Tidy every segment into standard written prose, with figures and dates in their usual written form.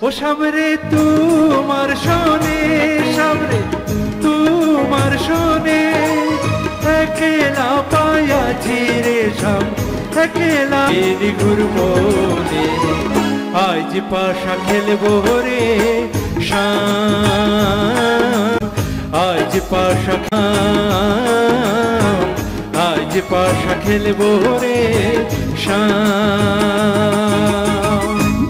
সামরে তোমার শোনে, সামরে তোমার শোনে, একলা পায়াছি রে শাম, একলা ঘুরবনে। আজ পাশা খেলবো রে শাম, আজ পাশা খাম, আজ পাশা খেলবো রে শাম।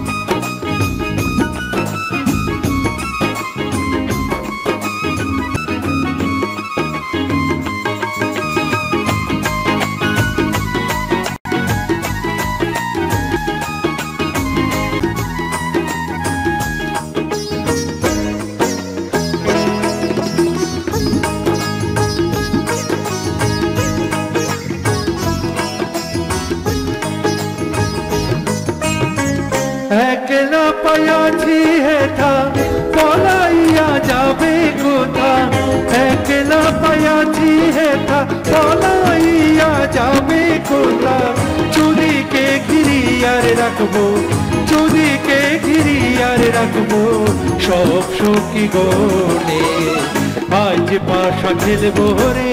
একলা পায়াছি হেথা পলাইয়া যাবে কোথা, একলা পায়াছি হেথা পলাইয়া যাবে কোথা। চুরিকে ঘিরিয়ার রাখবো, চুরিকে ঘিরিয়ার রাখবো সব সখী গনে। আজ পাশা খেলবো রে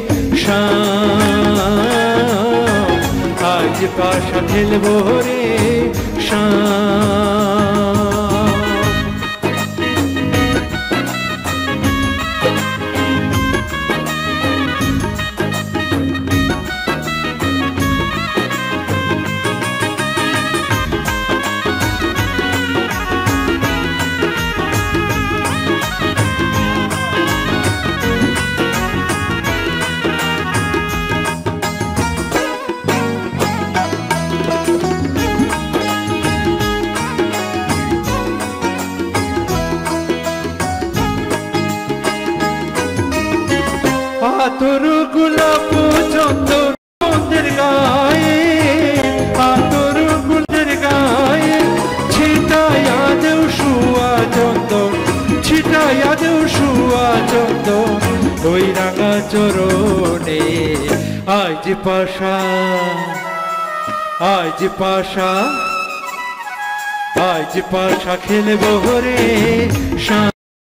শাম, আজ পাশা খেলবো রে শাম। আতর গোলাপ চন্দন বন্ধের গায়ে, আতর গুলের গায়ে ছিটাইয়া দেও শুয়া চন্দন, ছিটাইয়া দেও শুয়া চন্দন ওই রাঙা চরণে। আজ পাশা, আজ পাশা, আজ পাশা খেলবো রে শাম।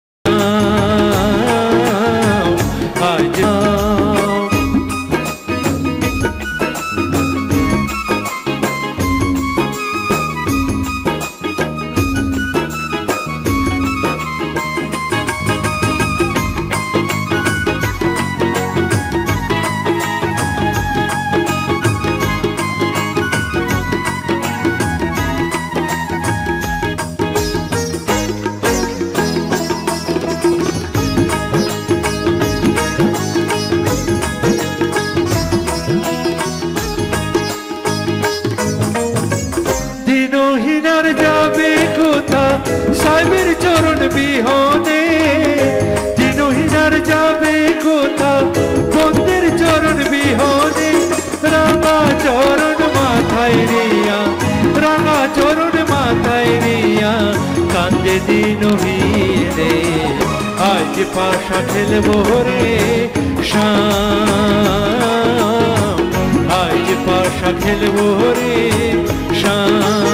দিনহীনার যাবে কোথা সাহেবের চরণ বিহনে, দিনহীনার যাবে কোথা বন্ধের চরণ বিহনে। রাঙা চরণ মাথায় নিয়া, রাঙা চরণ মাথায় নিয়া কান্দে দিনহীনে। আজ পাশা খেলবো রে শাম, আজ পাশা খেলবো রে শাম।